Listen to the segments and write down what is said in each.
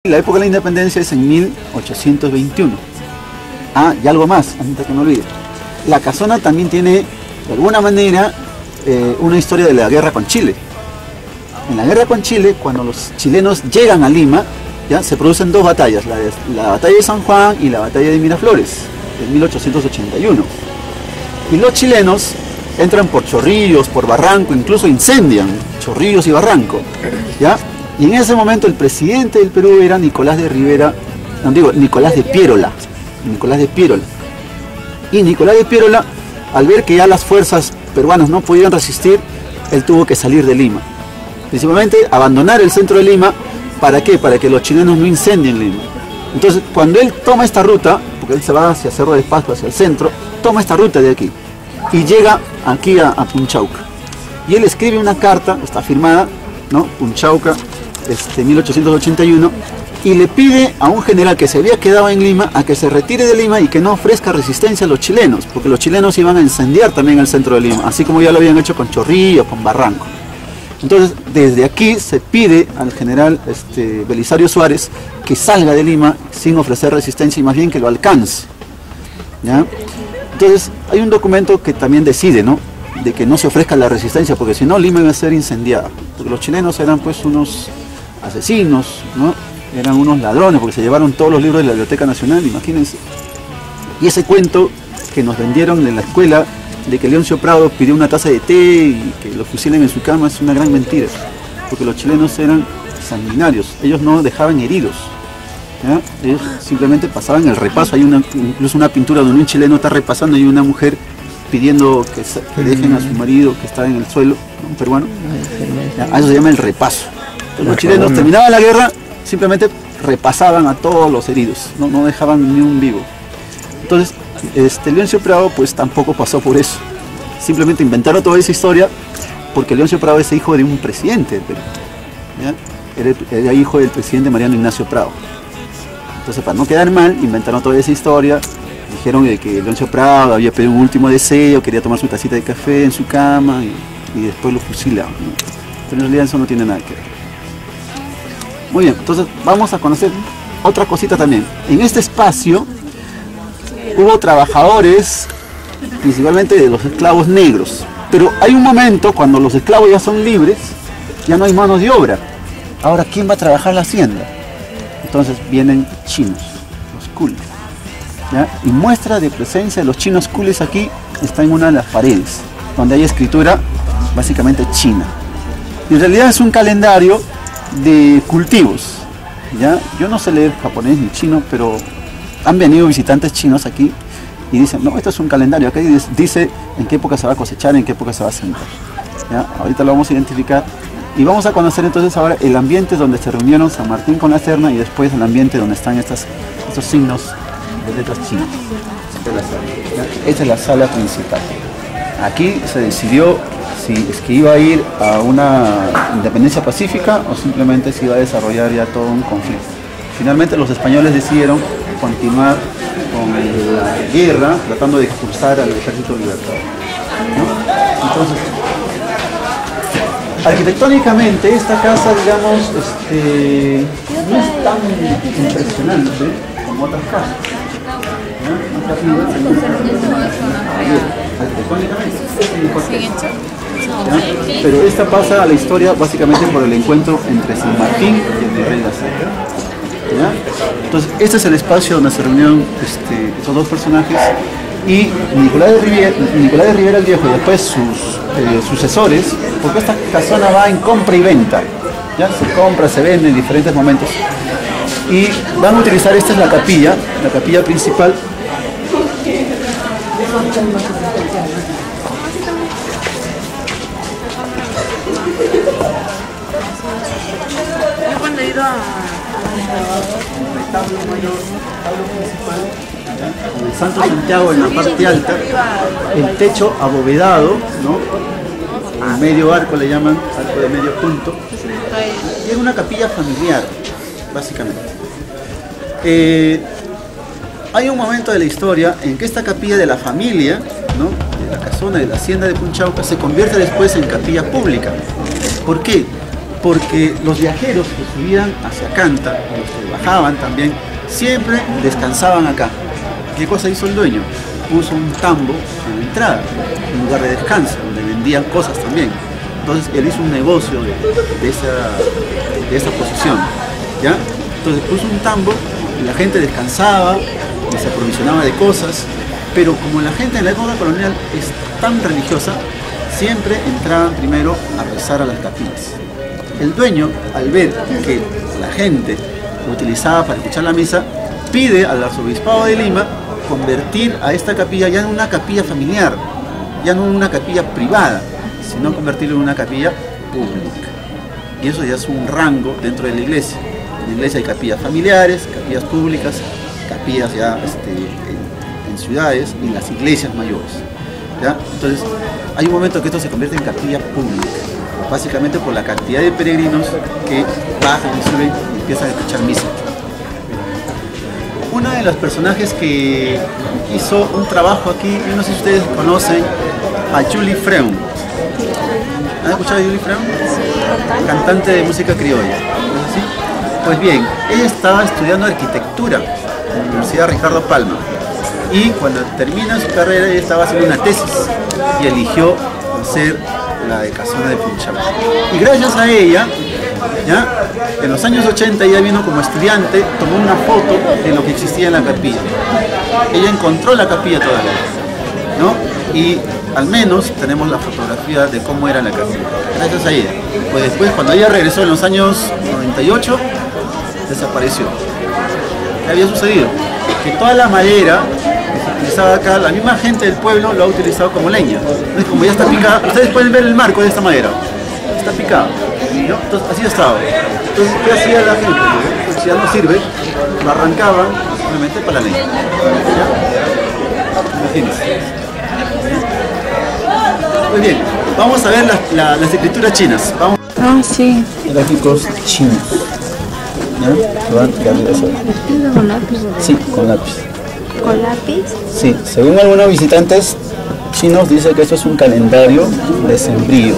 La época de la independencia es en 1821. Ah, y algo más, antes que me olvide. La casona también tiene, de alguna manera, una historia de la guerra con Chile. En la guerra con Chile, cuando los chilenos llegan a Lima, ya se producen dos batallas, la batalla de San Juan y la batalla de Miraflores, en 1881. Y los chilenos entran por Chorrillos, por Barranco, incluso incendian Chorrillos y Barranco, ¿ya? Y en ese momento el presidente del Perú era Nicolás de Rivera, no digo, Nicolás de Piérola. Y Nicolás de Piérola, al ver que ya las fuerzas peruanas no podían resistir, él tuvo que salir de Lima. Principalmente abandonar el centro de Lima, ¿para qué? Para que los chilenos no incendien Lima. Entonces, cuando él toma esta ruta, porque él se va hacia Cerro de Pascua, hacia el centro, toma esta ruta de aquí y llega aquí a Punchauca. Y él escribe una carta, está firmada, ¿no? Punchauca, 1881, y le pide a un general que se había quedado en Lima a que se retire de Lima y que no ofrezca resistencia a los chilenos, porque los chilenos iban a incendiar también el centro de Lima, así como ya lo habían hecho con Chorrillos, con Barranco. Entonces, desde aquí se pide al general Belisario Suárez que salga de Lima sin ofrecer resistencia y más bien que lo alcance, ¿ya? Entonces, hay un documento que también decide, ¿no?, de que no se ofrezca la resistencia, porque si no Lima iba a ser incendiada, porque los chilenos eran pues unos asesinos, ¿no?, eran unos ladrones, porque se llevaron todos los libros de la Biblioteca Nacional, imagínense. Y ese cuento que nos vendieron en la escuela, de que Leoncio Prado pidió una taza de té y que lo fusilen en su cama, es una gran mentira, porque los chilenos eran sanguinarios, ellos no dejaban heridos, ¿ya? Ellos simplemente pasaban el repaso. Hay incluso una pintura donde un chileno está repasando y una mujer pidiendo que dejen a su marido que está en el suelo, un peruano, ¿ya? A eso se llama el repaso. Entonces, los chilenos terminaban la guerra, simplemente repasaban a todos los heridos, no dejaban ni un vivo. Entonces, Leoncio Prado pues tampoco pasó por eso. Simplemente inventaron toda esa historia porque Leoncio Prado es hijo de un presidente del Perú, ¿ya? Era hijo del presidente Mariano Ignacio Prado. Entonces, para no quedar mal, inventaron toda esa historia. Dijeron de que Leoncio Prado había pedido un último deseo, quería tomar su tacita de café en su cama y después lo fusilaron, ¿no? Pero en realidad eso no tiene nada que ver. Muy bien, entonces vamos a conocer otra cosita también. En este espacio hubo trabajadores, principalmente de los esclavos negros. Pero hay un momento cuando los esclavos ya son libres, ya no hay mano de obra. Ahora, ¿quién va a trabajar la hacienda? Entonces vienen chinos, los coolies, ¿ya? Y muestra de presencia de los chinos coolies aquí está en una de las paredes, donde hay escritura básicamente china. Y en realidad es un calendario de cultivos, ¿ya? Yo no sé leer japonés ni chino, pero han venido visitantes chinos aquí y dicen, no, esto es un calendario, acá dice en qué época se va a cosechar, en qué época se va a sembrar, ¿ya? Ahorita lo vamos a identificar y vamos a conocer entonces ahora el ambiente donde se reunieron San Martín con la Serna y después el ambiente donde están estos signos de letras chinas. Esta es la sala principal. Aquí se decidió si es que iba a ir a una independencia pacífica o simplemente se iba a desarrollar ya todo un conflicto. Finalmente los españoles decidieron continuar con la guerra, tratando de expulsar al ejército libertador, ¿no? Entonces, arquitectónicamente esta casa, digamos, no es tan impresionante como otras casas, ¿no? Pero esta pasa a la historia básicamente por el encuentro entre San Martín y el virrey La Serna, ¿ya? Entonces este es el espacio donde se reunieron estos dos personajes y Nicolás de Rivera el Viejo y después sus sucesores, porque esta casona va en compra y venta, ¿ya? Se compra, se vende en diferentes momentos y van a utilizar, esta es la capilla principal. Cuando he ido a con el Santo Santiago en la parte alta, el techo abovedado, ¿no? El medio arco le llaman, arco de medio punto, y es una capilla familiar, básicamente. Hay un momento de la historia en que esta capilla de la familia, ¿no?, de la casona de la hacienda de Punchauca, se convierte después en capilla pública. ¿Por qué? porque los viajeros que subían hacia Canta, los que bajaban también, siempre descansaban acá. ¿Qué cosa hizo el dueño? Puso un tambo en la entrada, un lugar de descanso, donde vendían cosas también. Entonces él hizo un negocio de esa posición, ¿ya? Entonces puso un tambo y la gente descansaba y se aprovisionaba de cosas, pero como la gente en la época colonial es tan religiosa, siempre entraban primero a rezar a las capillas. El dueño, al ver que la gente lo utilizaba para escuchar la misa, pide al arzobispado de Lima convertir a esta capilla ya en una capilla familiar, ya no en una capilla privada, sino convertirlo en una capilla pública. Y eso ya es un rango dentro de la iglesia. En la iglesia hay capillas familiares, capillas públicas, capillas ya en ciudades y en las iglesias mayores, ¿ya? Entonces, hay un momento que esto se convierte en capilla pública, básicamente por la cantidad de peregrinos que bajan y suben y empiezan a escuchar misa. Uno de los personajes que hizo un trabajo aquí, yo no sé si ustedes conocen a Julie Freund. ¿Han escuchado a Julie Freund? Sí. Cantante de música criolla. ¿Sí? Pues bien, ella estaba estudiando arquitectura en la Universidad Ricardo Palma. Y cuando termina su carrera, ella estaba haciendo una tesis y eligió hacer la de Casona de Punchama. Y gracias a ella, ¿ya? En los años 80 ella vino como estudiante, tomó una foto de lo que existía en la capilla. Ella encontró la capilla todavía, ¿no? Y al menos tenemos la fotografía de cómo era la capilla, gracias a ella. Pues después, cuando ella regresó en los años 98, desapareció. ¿Qué había sucedido? Que toda la madera que se utilizaba acá, la misma gente del pueblo lo ha utilizado como leña. Entonces, como ya está picada, ustedes pueden ver el marco de esta madera. Está picado, ¿no? Entonces, así estaba. Entonces, ¿qué hacía la gente? Pues, si ya no sirve, lo arrancaban simplemente para la leña. ¿Ya? Imagínense. Muy bien, vamos a ver las escrituras chinas. Vamos. Ah, sí. Gráficos chinos. ¿Ya? ¿Escrito con lápiz? Sí, con lápiz. ¿Con lápiz? Sí, según algunos visitantes chinos dice que esto es un calendario decembrío.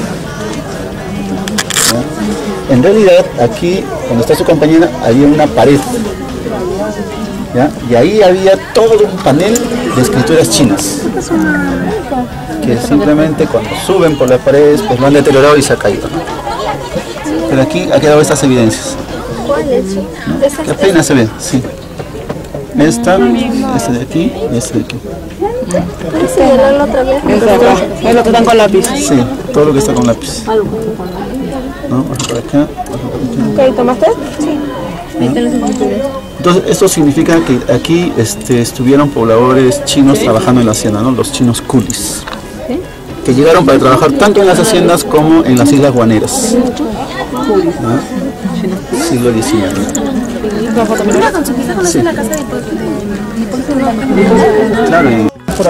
¿Ya? En realidad aquí, donde está su compañera, había una pared. ¿Ya? Y ahí había todo un panel de escrituras chinas. Que simplemente cuando suben por las paredes pues lo han deteriorado y se ha caído, ¿no? Pero aquí ha quedado estas evidencias. ¿Cuáles? ¿No? Que apenas se ve, sí. Esta de aquí y esta de aquí. ¿Ese de la otra vez? Es lo que están con lápiz. Sí, todo lo que está con lápiz. ¿No? Por acá. ¿Qué tomaste? Sí. Entonces esto significa que aquí estuvieron pobladores chinos trabajando en la hacienda, ¿no? Los chinos coolies, que llegaron para trabajar tanto en las haciendas como en las islas guaneras, ¿no? Siglo XIX. Sí. Claro, y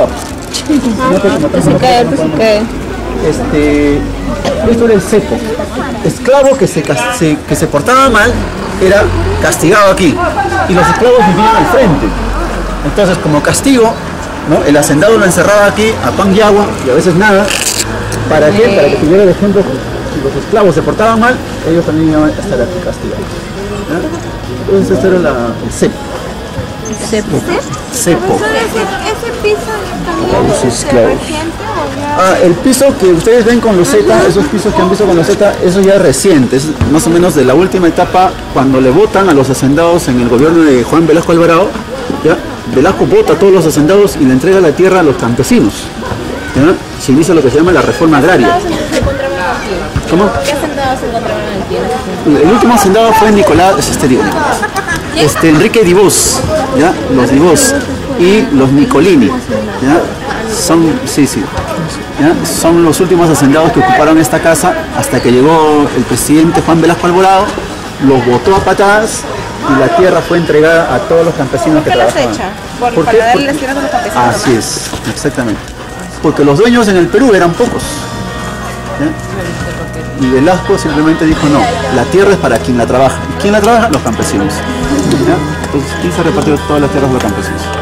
esto era el cepo. Esclavo que se portaba mal era castigado aquí, y los esclavos vivían al frente. Entonces, como castigo, ¿no? El hacendado lo encerraba aquí a pan y agua, y a veces nada. ¿Para qué? Para que tuviera el ejemplo, si los esclavos se portaban mal, ellos también iban a estar aquí castigados. ¿Ya? Entonces este era el cepo. Cepo. ¿Ese piso también reciente o ya? El piso que ustedes ven con loseta, esos pisos que han visto con loseta, eso ya es reciente, es más o menos de la última etapa, cuando le votan a los hacendados en el gobierno de Juan Velasco Alvarado. ¿Ya? Velasco vota a todos los hacendados y le entrega la tierra a los campesinos. ¿Ya? Se inicia lo que se llama la reforma agraria. ¿Cómo? ¿Qué hacendados se encontraban aquí? El último hacendado fue Nicolás, Enrique Divós, ¿ya? Los Divós y los Nicolini, ¿ya? Son los últimos hacendados que ocuparon esta casa hasta que llegó el presidente Juan Velasco Alvarado, los botó a patadas y la tierra fue entregada a todos los campesinos que trabajaban. ¿Por qué? Para darle las tierras a los campesinos. Así es, exactamente. Porque los dueños en el Perú eran pocos. ¿Ya? Y Velasco simplemente dijo no, la tierra es para quien la trabaja. ¿Y quién la trabaja? Los campesinos. ¿Ya? Entonces, ¿quién se repartió todas las tierras de los campesinos?